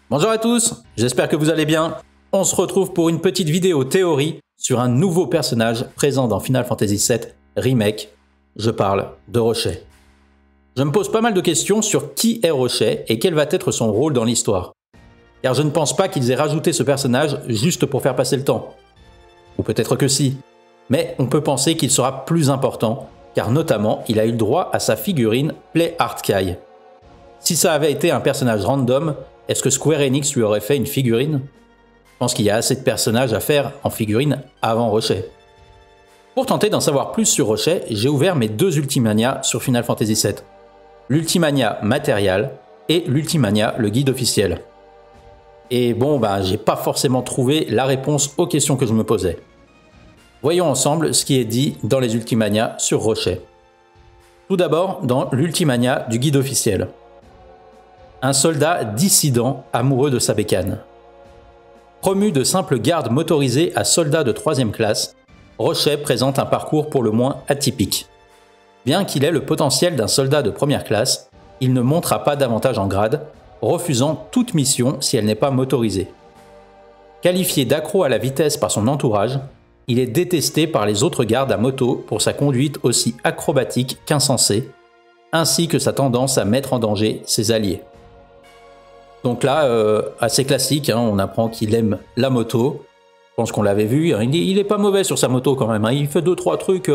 Bonjour à tous, j'espère que vous allez bien. On se retrouve pour une petite vidéo théorie sur un nouveau personnage présent dans Final Fantasy VII Remake. Je parle de Rochet. Je me pose pas mal de questions sur qui est Rochet et quel va être son rôle dans l'histoire. Car je ne pense pas qu'ils aient rajouté ce personnage juste pour faire passer le temps. Ou peut-être que si. Mais on peut penser qu'il sera plus important, car notamment il a eu le droit à sa figurine Play Art Kai. Si ça avait été un personnage random, est-ce que Square Enix lui aurait fait une figurine? Je pense qu'il y a assez de personnages à faire en figurine avant Rochet. Pour tenter d'en savoir plus sur Rochet, j'ai ouvert mes deux Ultimania sur Final Fantasy VII. L'Ultimania Material et l'Ultimania le guide officiel. Et bon, j'ai pas forcément trouvé la réponse aux questions que je me posais. Voyons ensemble ce qui est dit dans les Ultimania sur Rochet. Tout d'abord, dans l'Ultimania du guide officiel. Un soldat dissident amoureux de sa bécane. Promu de simple garde motorisé à soldat de 3e classe, Rochet présente un parcours pour le moins atypique. Bien qu'il ait le potentiel d'un soldat de première classe, il ne montera pas davantage en grade, refusant toute mission si elle n'est pas motorisée. Qualifié d'accro à la vitesse par son entourage, il est détesté par les autres gardes à moto pour sa conduite aussi acrobatique qu'insensée, ainsi que sa tendance à mettre en danger ses alliés. Donc là, assez classique, on apprend qu'il aime la moto. Je pense qu'on l'avait vu, il est pas mauvais sur sa moto quand même, il fait 2-3 trucs,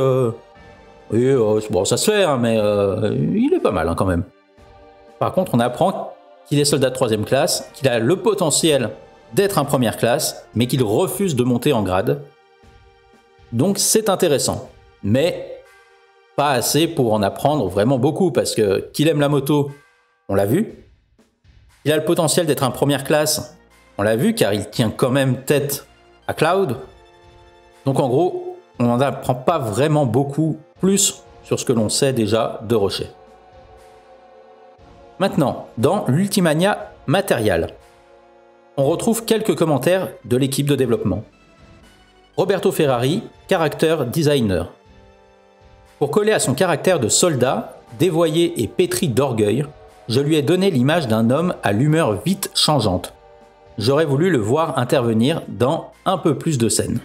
bon ça se fait, mais il est pas mal quand même. Par contre, on apprend qu'il est soldat de 3e classe, qu'il a le potentiel d'être un première classe, mais qu'il refuse de monter en grade. Donc c'est intéressant, mais pas assez pour en apprendre vraiment beaucoup, parce que qu'il aime la moto, on l'a vu. Il a le potentiel d'être un première classe, on l'a vu, car il tient quand même tête à Cloud. Donc en gros, on n'en apprend pas vraiment beaucoup plus sur ce que l'on sait déjà de Rochet. Maintenant, dans l'Ultimania Material, on retrouve quelques commentaires de l'équipe de développement. Roberto Ferrari, character designer. Pour coller à son caractère de soldat, dévoyé et pétri d'orgueil, je lui ai donné l'image d'un homme à l'humeur vite changeante. J'aurais voulu le voir intervenir dans un peu plus de scènes.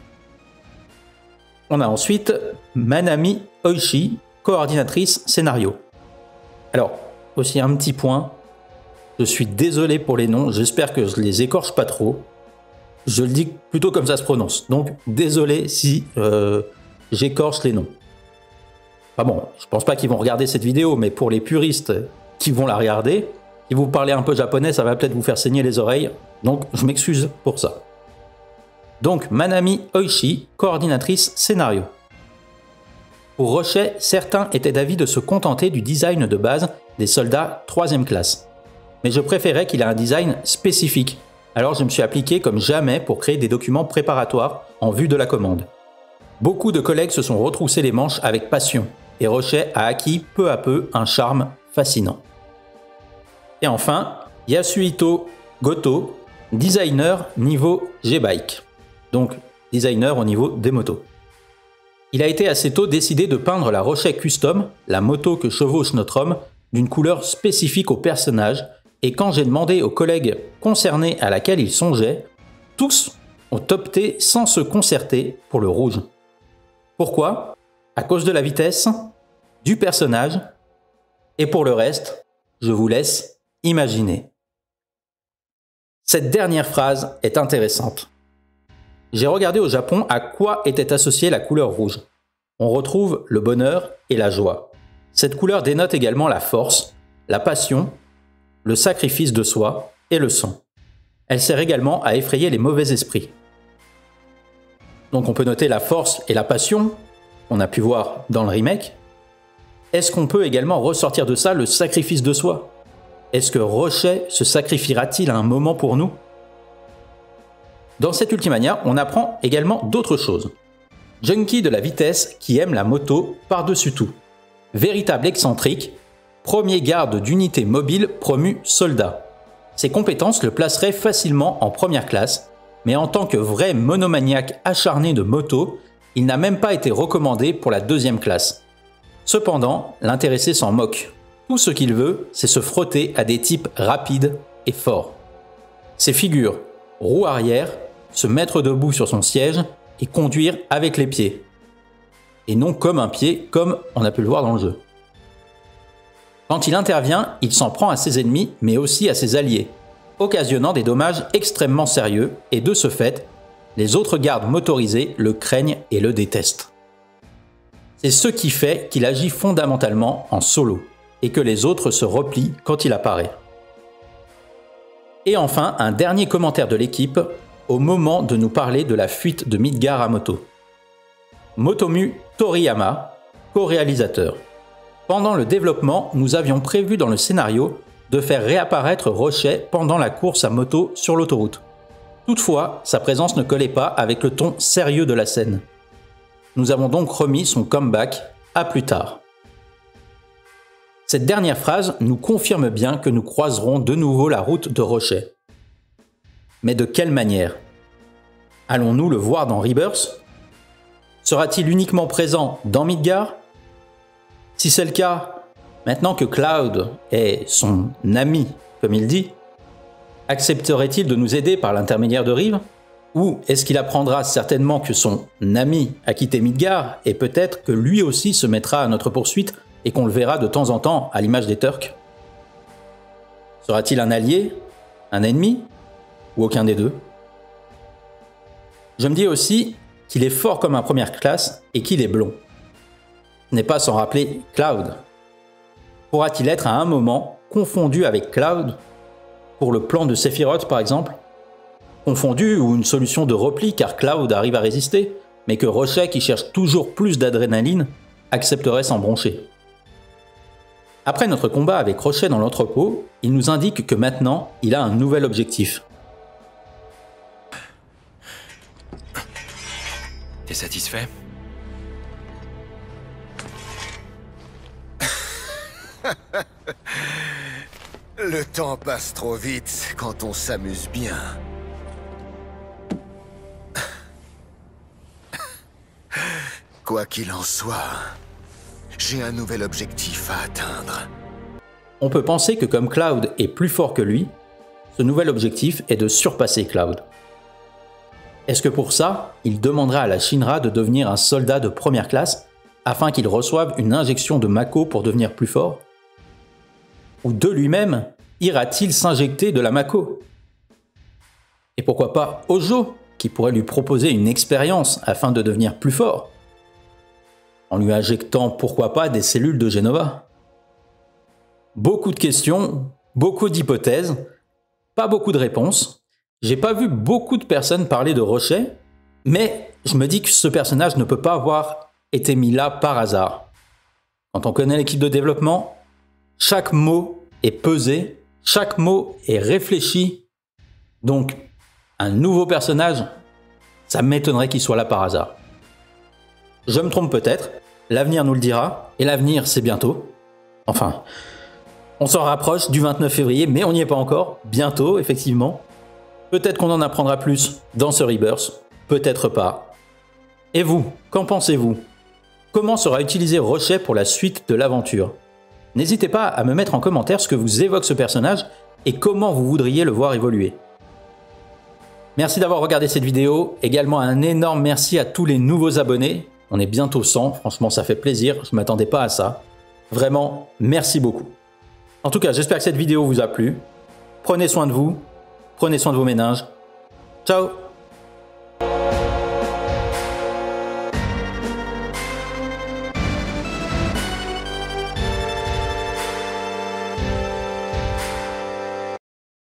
On a ensuite Manami Oishi, coordinatrice scénario. Alors, aussi un petit point, je suis désolé pour les noms, j'espère que je les écorche pas trop. Je le dis plutôt comme ça se prononce, donc désolé si j'écorche les noms. Enfin bon, je pense pas qu'ils vont regarder cette vidéo, mais pour les puristes qui vont la regarder, si vous parlez un peu japonais, ça va peut-être vous faire saigner les oreilles, donc je m'excuse pour ça. Donc Manami Oishi, coordinatrice scénario. Pour Rochet, certains étaient d'avis de se contenter du design de base des soldats 3e classe. Mais je préférais qu'il ait un design spécifique, alors je me suis appliqué comme jamais pour créer des documents préparatoires en vue de la commande. Beaucoup de collègues se sont retroussés les manches avec passion, et Rochet a acquis peu à peu un charme fascinant. Et enfin, Yasuhito Goto, designer niveau G-Bike, donc designer au niveau des motos. Il a été assez tôt décidé de peindre la Rochet Custom, la moto que chevauche notre homme, d'une couleur spécifique au personnage, et quand j'ai demandé aux collègues concernés à laquelle il songeait, tous ont opté sans se concerter pour le rouge. Pourquoi? À cause de la vitesse, du personnage, et pour le reste, je vous laisse imaginer. Cette dernière phrase est intéressante. J'ai regardé au Japon à quoi était associée la couleur rouge. On retrouve le bonheur et la joie. Cette couleur dénote également la force, la passion, le sacrifice de soi et le sang. Elle sert également à effrayer les mauvais esprits. Donc on peut noter la force et la passion, qu'on a pu voir dans le remake. Est-ce qu'on peut également ressortir de ça le sacrifice de soi? Est-ce que Rochet se sacrifiera-t-il à un moment pour nous? Dans cette Ultimania, on apprend également d'autres choses. Junkie de la vitesse qui aime la moto par-dessus tout. Véritable excentrique, premier garde d'unité mobile promu soldat. Ses compétences le placeraient facilement en première classe, mais en tant que vrai monomaniaque acharné de moto, il n'a même pas été recommandé pour la 2e classe. Cependant, l'intéressé s'en moque. Tout ce qu'il veut, c'est se frotter à des types rapides et forts. Ces figures, roue arrière, se mettre debout sur son siège et conduire avec les pieds. Et non comme un pied, comme on a pu le voir dans le jeu. Quand il intervient, il s'en prend à ses ennemis, mais aussi à ses alliés, occasionnant des dommages extrêmement sérieux, et de ce fait, les autres gardes motorisés le craignent et le détestent. C'est ce qui fait qu'il agit fondamentalement en solo, et que les autres se replient quand il apparaît. Et enfin, un dernier commentaire de l'équipe, au moment de nous parler de la fuite de Midgar à moto. Motomu Toriyama, co-réalisateur. Pendant le développement, nous avions prévu dans le scénario de faire réapparaître Rochet pendant la course à moto sur l'autoroute. Toutefois, sa présence ne collait pas avec le ton sérieux de la scène. Nous avons donc remis son comeback à plus tard. Cette dernière phrase nous confirme bien que nous croiserons de nouveau la route de Rochet. Mais de quelle manière? Allons-nous le voir dans Rebirth? Sera-t-il uniquement présent dans Midgar? Si c'est le cas, maintenant que Cloud est son ami, comme il dit, accepterait-il de nous aider par l'intermédiaire de Rive? Ou est-ce qu'il apprendra certainement que son ami a quitté Midgar et peut-être que lui aussi se mettra à notre poursuite et qu'on le verra de temps en temps à l'image des Turks? Sera-t-il un allié? Un ennemi? Ou aucun des deux? Je me dis aussi qu'il est fort comme un première classe et qu'il est blond. Ce n'est pas sans rappeler Cloud. Pourra-t-il être à un moment confondu avec Cloud pour le plan de Sephiroth par exemple? Confondu ou une solution de repli car Cloud arrive à résister, mais que Rochet qui cherche toujours plus d'adrénaline accepterait sans broncher. Après notre combat avec Rochet dans l'entrepôt, il nous indique que maintenant il a un nouvel objectif. T'es satisfait? Le temps passe trop vite quand on s'amuse bien. Quoi qu'il en soit, j'ai un nouvel objectif à atteindre. On peut penser que comme Cloud est plus fort que lui, ce nouvel objectif est de surpasser Cloud. Est-ce que pour ça, il demandera à la Shinra de devenir un soldat de première classe afin qu'il reçoive une injection de Mako pour devenir plus fort? Ou de lui-même, ira-t-il s'injecter de la Mako? Et pourquoi pas Hojo, qui pourrait lui proposer une expérience afin de devenir plus fort? En lui injectant pourquoi pas des cellules de Genova? Beaucoup de questions, beaucoup d'hypothèses, pas beaucoup de réponses. J'ai pas vu beaucoup de personnes parler de Rochet, mais je me dis que ce personnage ne peut pas avoir été mis là par hasard. Quand on connaît l'équipe de développement, chaque mot est pesé, chaque mot est réfléchi. Donc, un nouveau personnage, ça m'étonnerait qu'il soit là par hasard. Je me trompe peut-être, l'avenir nous le dira, et l'avenir c'est bientôt. Enfin, on s'en rapproche du 29 février, mais on n'y est pas encore, bientôt effectivement. Peut-être qu'on en apprendra plus dans ce Rebirth, peut-être pas. Et vous, qu'en pensez-vous? Comment sera utilisé Rochet pour la suite de l'aventure? N'hésitez pas à me mettre en commentaire ce que vous évoque ce personnage et comment vous voudriez le voir évoluer. Merci d'avoir regardé cette vidéo, également un énorme merci à tous les nouveaux abonnés. On est bientôt 100, franchement ça fait plaisir, je ne m'attendais pas à ça. Vraiment, merci beaucoup. En tout cas, j'espère que cette vidéo vous a plu. Prenez soin de vous, prenez soin de vos méninges. Ciao!